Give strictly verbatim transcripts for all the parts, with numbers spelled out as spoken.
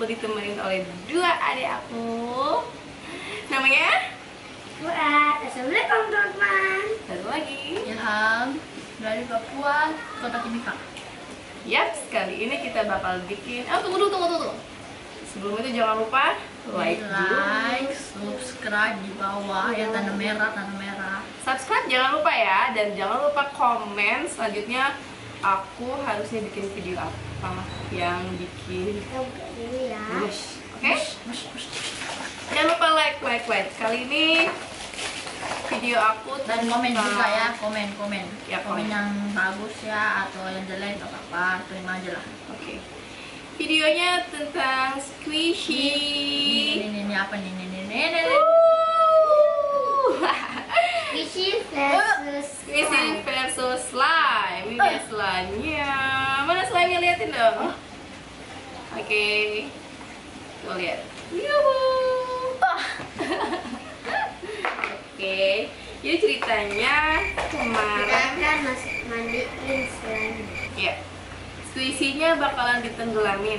aku ditemenin oleh dua adik aku. Namanya Fuad. Assalamualaikum teman-teman. satu lagi Ilham dari Papua, Kota Timika. Yap, kali ini kita bakal bikin. Oh, tunggu dulu, tunggu tunggu. Sebelum itu jangan lupa like, like, dulu. subscribe di bawah yang tanda merah, tanda merah. Subscribe jangan lupa ya, dan jangan lupa komen selanjutnya aku harusnya bikin video apa yang bikin Kita buka dulu ya. push, oke? Push, push. Jangan lupa like, like, like. Kali ini video aku Dan komen tentang- juga ya, komen, komen. Ya, komen. komen yang bagus ya atau yang jelek atau apa, terima aja lah. Oke. Videonya tentang squishy. Ini, ini, ini apa nih? Ini, ini, ini, ini, ini. Squishy versus Squishy slime. versus slime. Ini dia slime-nya. Mana slime-nya, liatin dong. Oke. Tuh lihat. Yuhuu. Oke. Jadi ceritanya Kita kemarin akan masuk mandiin slime. ya, squishy-nya bakalan ditenggelamin.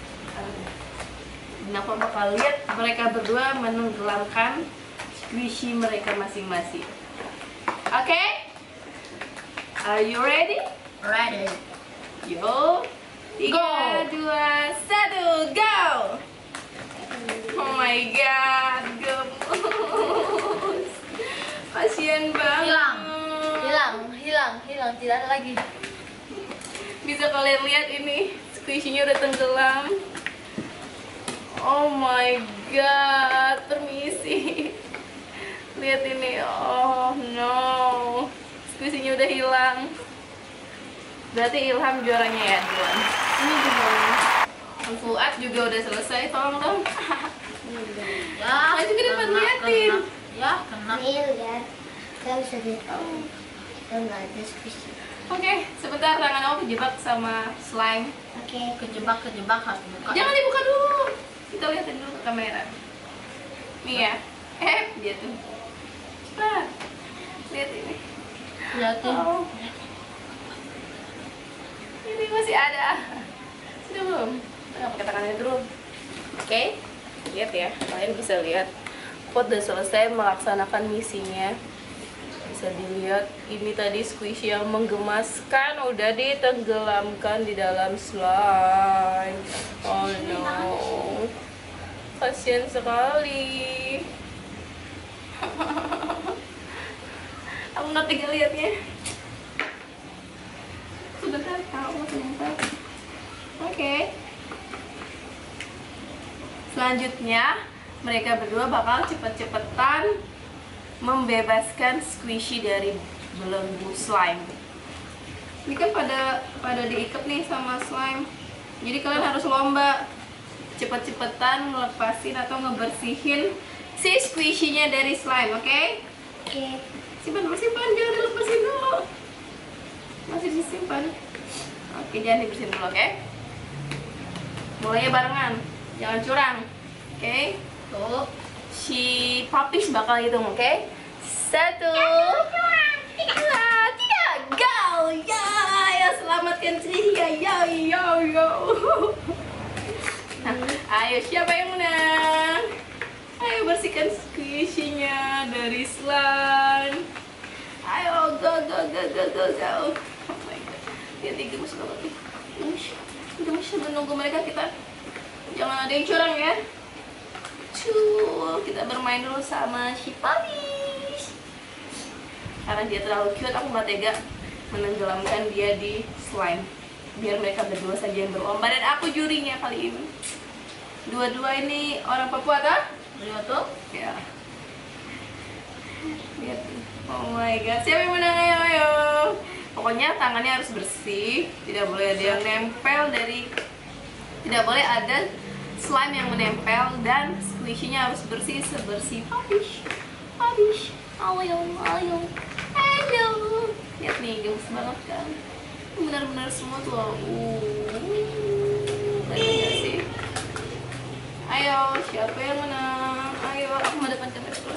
Dan aku bakal lihat mereka berdua menenggelamkan squishy mereka masing-masing. Oke? Are you ready? Ready. Yo, tiga, dua, satu, go! Oh my god, gemes. Kasian banget. Hilang, hilang, hilang, hilang, tidak ada lagi. Bisa kalian lihat ini, squishy-nya udah tenggelam. Oh my god, permisi. Lihat ini, oh no, squishy-nya udah hilang. Berarti Ilham juaranya ya, Dilan. Ini juga. Fuad juga udah selesai, tolong dong. Ya, Ayo ke depan, kena, liatin. kena. Ya, kena. Nih lihat. Kita bisa lihat. Oh, kita nggak ada squishy. Oke, sebentar tangan aku kejebak sama slime. Oke. Kejebak, kejebak harus buka. Jangan dibuka dulu. Kita liatin dulu ke kamera. Nih ya. Eh, dia tuh. Cepat. Lihat ini. Liatin. Oh. Ini masih ada. Sudah belum? Nggak pakai tangannya dulu. Oke. Lihat ya. Kalian bisa lihat. Pot udah selesai melaksanakan misinya. Bisa dilihat ini tadi squishy yang menggemaskan udah ditenggelamkan di dalam slime. Oh no, kasian sekali. Aku nggak tega liatnya. Sebentar, tahu sebentar. Oke. Selanjutnya mereka berdua bakal cepet-cepetan membebaskan squishy dari belenggu slime. Ini kan pada pada diikat nih sama slime. Jadi kalian harus lomba cepet-cepetan melepasin atau ngebersihin si squishy-nya dari slime, oke? Oke. Simpan, simpan, jangan dilepasin dulu. Masih disimpan. Oke, jangan dibersihin dulu, oke? Mulainya barengan, jangan curang, oke? Tuh, si puppies bakal hitung, oke? Satu, dua, tiga, go! Ya, ya selamatkan si ya, yo, yo, yo. Nah, ayo siapa yang menang? Ayo bersihkan squishy-nya dari slime. Ayo, go, go, go, go, go, go. Oh my god, lihat ini gemes banget nih. Gemes, gemes menunggu mereka kita. Jangan ada yang curang ya. Cuh, kita bermain dulu sama si puppies. Karena dia terlalu cute, aku nggak tega menenggelamkan dia di slime. Biar mereka berdua saja yang berlomba dan aku jurinya kali ini. Dua-dua ini orang Papua kan? Lihat tuh. Ya. Lihat. Oh my god, siapa yang menang? Ayo, ayo. Pokoknya tangannya harus bersih, tidak boleh ada yang nempel dari, tidak boleh ada slime yang menempel, dan squishy-nya harus bersih sebersih puppies. Puppies. Ayo, ayo. Ayo. Lihat nih, gemes banget kan? Benar-benar semua tuh. Uh. Keren gak sih? Ayo, siapa yang menang? Ayo, aku mau depan kamera dulu.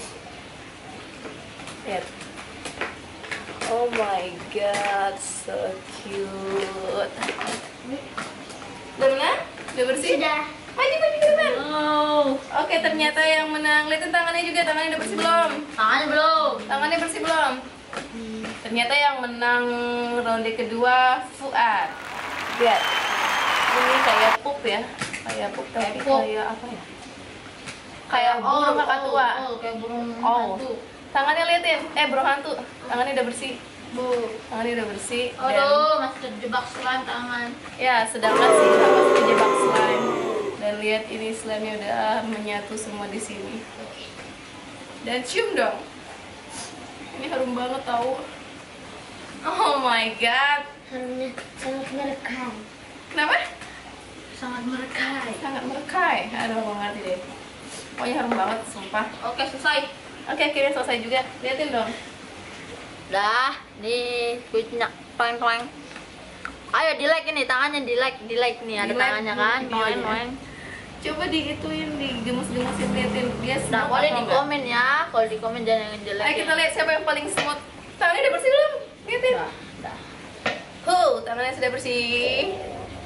Lihat. Oh my god, so cute. Udah menang? Udah bersih? Sudah. Maju, maju ke depan. Oh. Oke, ternyata yang menang. Lihatin tangannya juga, tangannya udah bersih belum? Tangannya belum. Tangannya bersih belum? Ternyata yang menang ronde kedua Fuad. Lihat. Ini kayak pup ya. Kayak pup tapi Kayak pup. kayak apa ya? Kayak burung kakak tua. Oh, kayak burung Oh. hantu. Tangannya liatin. Eh, burung hantu. Tangannya udah bersih. Bu. Tangannya udah bersih. Dan Aduh, masih terjebak slime tangan. ya, sedang masih harus terjebak slime. Dan lihat ini slime-nya udah menyatu semua di sini. Dan cium dong. Ini harum banget tahu. Oh my god. Harumnya sangat merekam. Kenapa? Sangat merekai. Sangat merekai. Aduh, nggak ngerti deh. Pokoknya harum banget, sumpah. Oke, selesai. Oke, akhirnya selesai juga. Liatin dong. Dah, nih kuitnya toeng-toeng. Ayo di like ini tangannya di like, di like nih ada Di-like tangannya dulu kan, videonya. toeng-toeng. Coba diituin, digemes-gemesin, liatin dia Nah, smooth boleh atau di enggak. komen ya. Kalau di komen jangan yang jelek. Ayo kita lihat siapa yang paling smooth. Tangannya udah bersih belum? Liatin. Dah, dah. Huh, tangannya sudah bersih.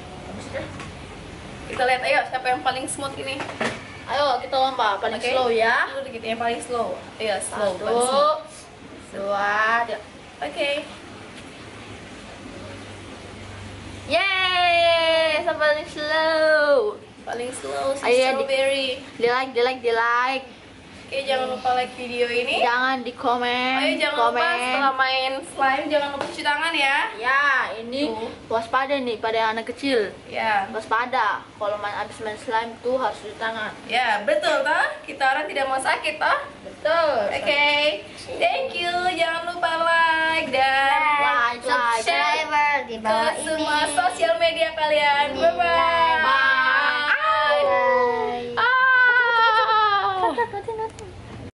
Kita lihat ayo siapa yang paling smooth ini. Ayo kita lomba paling Oke. slow ya. Dulu kita yang paling slow. Iya, slow. paling Satu, smooth. dua, tiga. Oke. Yeay, siapa paling slow? Paling slow si Ayo, di- strawberry. Di like, di like, di like. Oke, jangan lupa like video ini. Jangan di komen. Ayo jangan lupa komen. setelah main slime jangan lupa cuci tangan ya. Ya, ini Tuh. waspada nih pada anak kecil. Ya, Waspada. Kalau main abis main slime tuh harus cuci tangan. ya betul toh. Kita orang tidak mau sakit toh. Betul. Oke, thank you. Jangan lupa like dan Like, like, subscribe Subscriber di ke bawah ini. semua sosial media kalian. Bye bye. Bye.